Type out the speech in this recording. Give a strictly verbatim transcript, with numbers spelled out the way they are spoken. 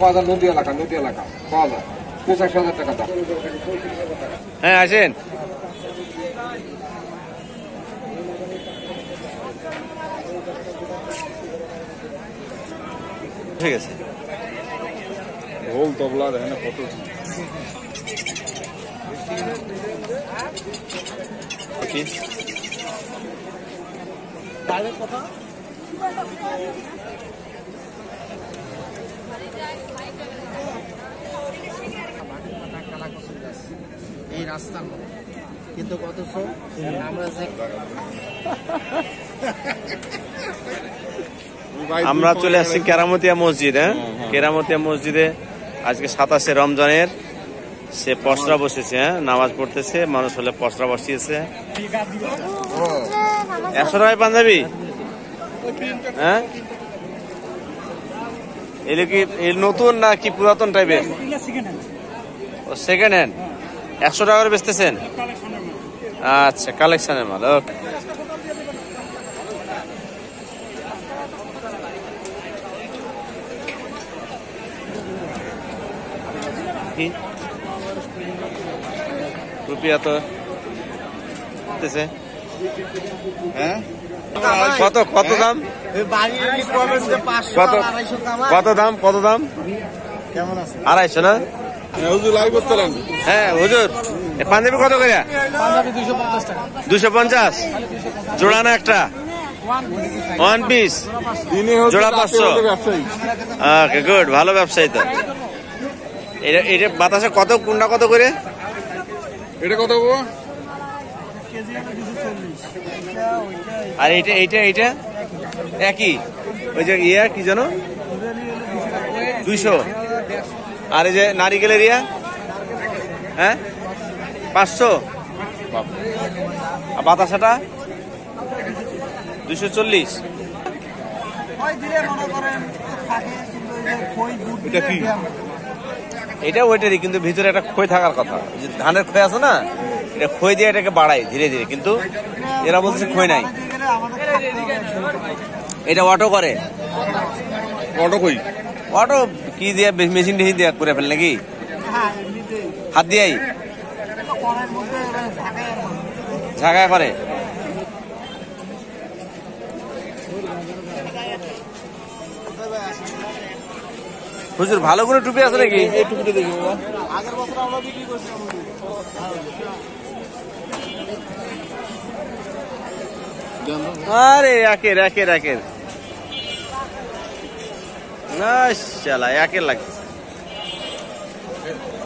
পাওয়া যায় নদী এলাকা, নদী এলাকা পাওয়া যায় পঁচাশি হাজার টাকা দাম। হ্যাঁ আসেন। ঠিক আছে। ঢোল তবলা দেখেন কত কথা। এই রাস্তার মধ্যে কিন্তু অথচ আমরা যে আমরা চলে আসছি কেরামতিয়া মসজিদ। হ্যাঁ, কেরামতিয়া মসজিদে আজকে সাতাশে রমজানের সে পসরা বসেছে। হ্যাঁ, নামাজ পড়তেছে মানুষ হলে পসরা বসিয়েছে। একশো টাকায় পাঞ্জাবি। হ্যাঁ, এগুলো কি নতুন না কি পুরাতন টাইপের? ও সেকেন্ড হ্যান্ড। একশো টাকা করে বেচতেছেন? আচ্ছা, কালেকশনের মাল। ওকে, রুপিয়া তো হ্যাঁ কত কত দাম? কত কত দাম? কত দাম? আড়াইশো না? হ্যাঁ হুজুর, পাঞ্জাবি কত করে? দুশো পঞ্চাশ জোড়া না একটা? ওয়ান পিস জোড়া পাঁচশো। ওকে গুড, ভালো ব্যবসায়ী তো। এটা এটা বাতাসে কত কোনটা কত করে? এটা কত? আর এইটা এইটা এইটা একই? ওই যে ইয়া কি জানো দুইশো। আর এই যে নারিকেলের ইয়া হ্যাঁ পাঁচশো। আর বাতাসাটা দুইশো চল্লিশ। এটা কি? এটা ওইটারই, কিন্তু ভিতরে একটা খই থাকার কথা। ধানের খই আছে না, এটা খই দিয়ে এটাকে বাড়ায় ধীরে ধীরে, কিন্তু এরা বলছে খই নাই। এটা অটো করে। অটো কই? অটো কি দিয়ে মেশিন টেশিন দিয়ে করে ফেল নাকি? হাত দিয়েই ঝাঁকা করে। হুজুর ভালো করে টুপি আছে নাকি? এই টুপিটা দেখি বাবা। আগের বছর আমরা বিক্রি করছিলাম। আরে একের একের একের না শালা একের লাগছে।